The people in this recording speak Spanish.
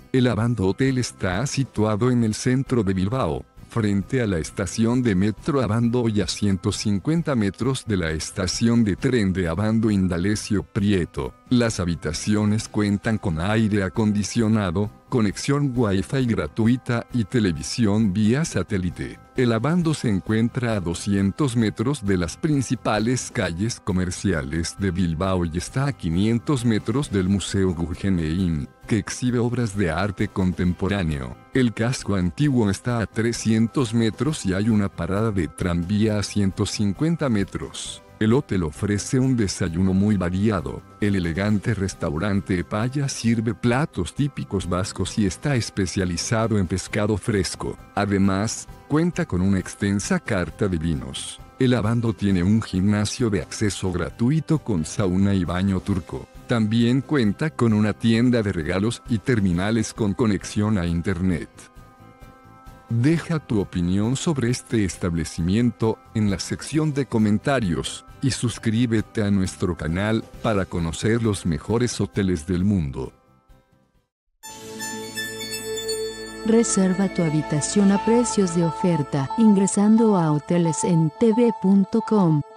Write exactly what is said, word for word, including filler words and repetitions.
El Abando Hotel está situado en el centro de Bilbao, frente a la estación de metro Abando y a ciento cincuenta metros de la estación de tren de Abando Indalecio Prieto. Las habitaciones cuentan con aire acondicionado, conexión Wi-Fi gratuita y televisión vía satélite. El Abando se encuentra a doscientos metros de las principales calles comerciales de Bilbao y está a quinientos metros del Museo Guggenheim, que exhibe obras de arte contemporáneo. El casco antiguo está a trescientos metros y hay una parada de tranvía a ciento cincuenta metros. El hotel ofrece un desayuno muy variado. El elegante restaurante Paya sirve platos típicos vascos y está especializado en pescado fresco. Además, cuenta con una extensa carta de vinos. El Abando tiene un gimnasio de acceso gratuito con sauna y baño turco. También cuenta con una tienda de regalos y terminales con conexión a internet. Deja tu opinión sobre este establecimiento en la sección de comentarios y suscríbete a nuestro canal para conocer los mejores hoteles del mundo. Reserva tu habitación a precios de oferta ingresando a hoteles en t v punto com.